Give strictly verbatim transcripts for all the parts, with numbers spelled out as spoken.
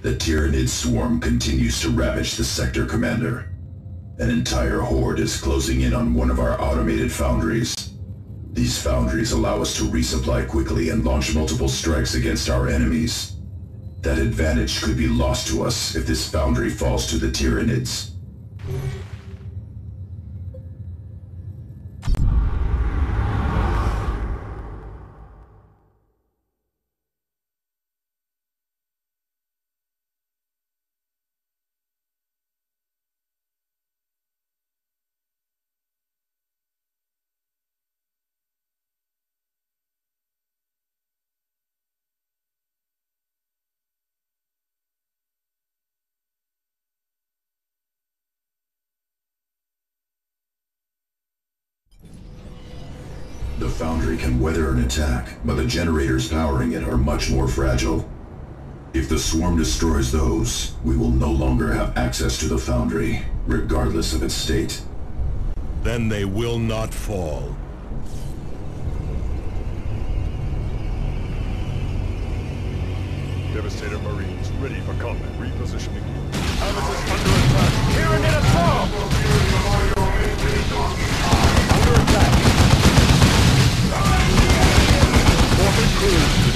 The Tyranid swarm continues to ravage the sector, Commander. An entire horde is closing in on one of our automated foundries. These foundries allow us to resupply quickly and launch multiple strikes against our enemies. That advantage could be lost to us if this foundry falls to the Tyranids. The Foundry can weather an attack, but the generators powering it are much more fragile. If the swarm destroys those, we will no longer have access to the Foundry, regardless of its state. Then they will not fall. Devastator Marines ready for combat. Repositioning. Amethyst under attack. Tyranid assault! Under attack. Morphin crew.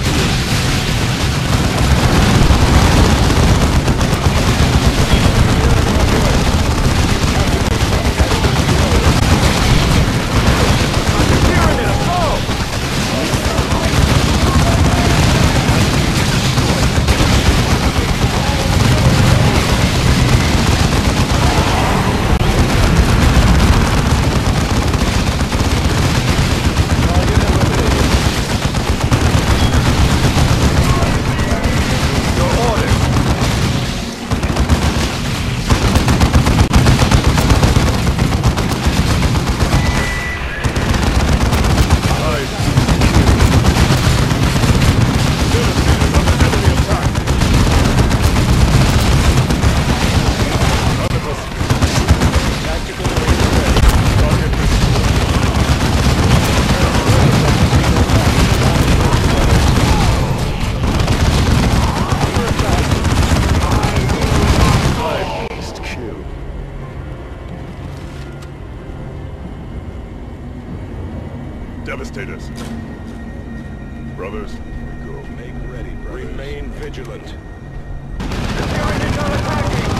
Devastators. Brothers, we go. Make ready, brothers. Remain vigilant. The Tyranids are attacking!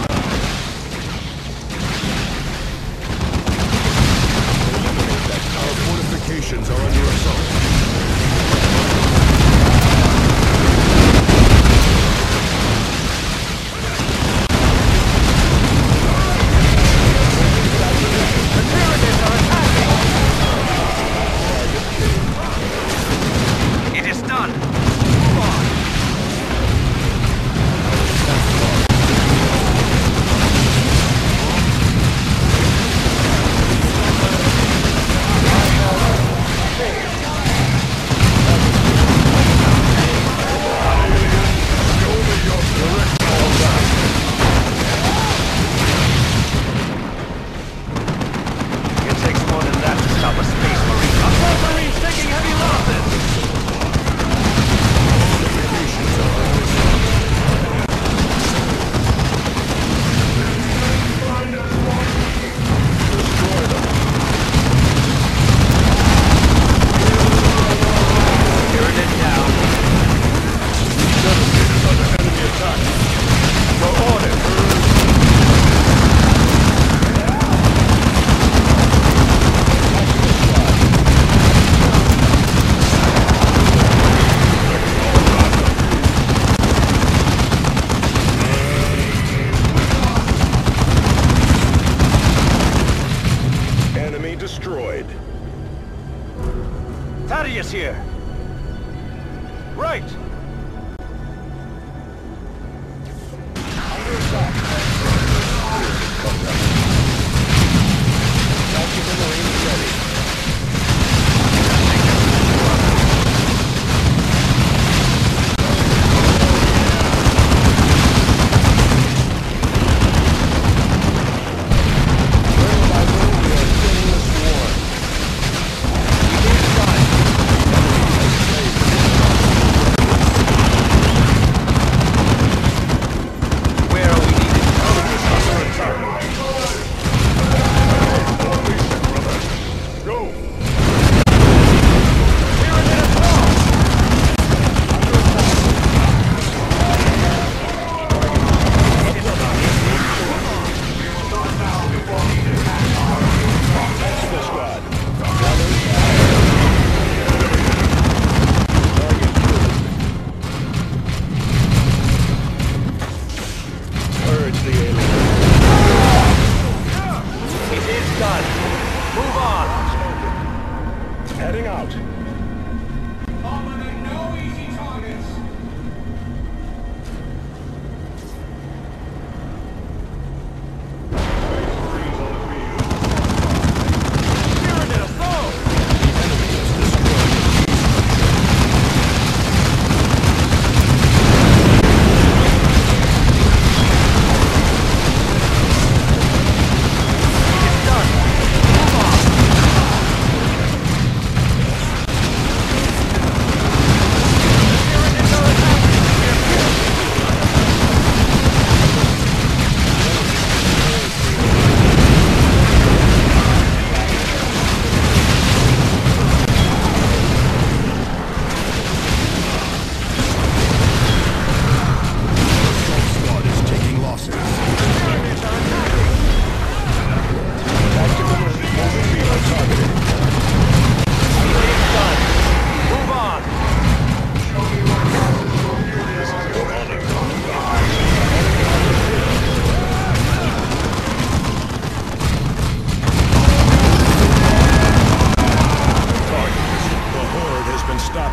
Our fortifications are under assault. Here. Right. Under attack. Tactical Marines ready. Little by little, we are thinning the swarm. We need time.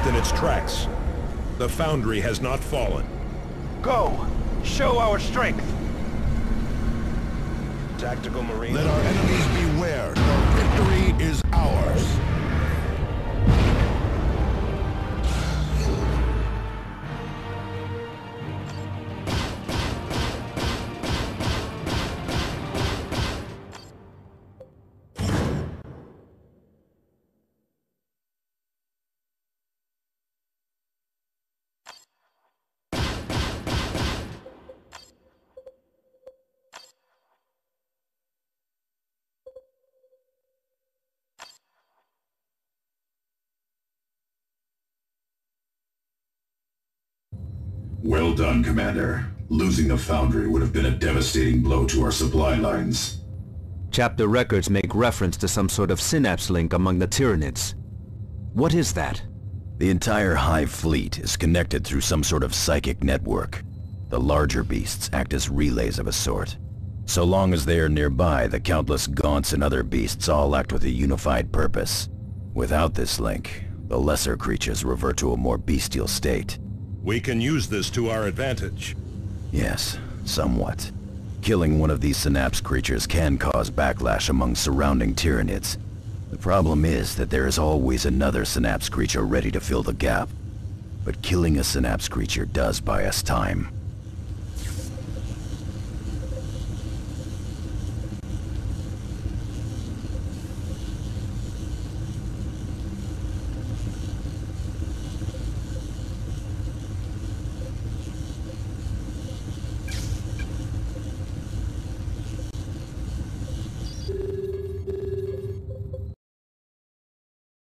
in its tracks. The Foundry has not fallen. Go! Show our strength! Tactical Marine. Let our enemies beware, for victory is ours. Well done, Commander. Losing the Foundry would have been a devastating blow to our supply lines. Chapter records make reference to some sort of synapse link among the Tyranids. What is that? The entire Hive fleet is connected through some sort of psychic network. The larger beasts act as relays of a sort. So long as they are nearby, the countless Gaunts and other beasts all act with a unified purpose. Without this link, the lesser creatures revert to a more bestial state. We can use this to our advantage. Yes, somewhat. Killing one of these synapse creatures can cause backlash among surrounding Tyranids. The problem is that there is always another synapse creature ready to fill the gap. But killing a synapse creature does buy us time.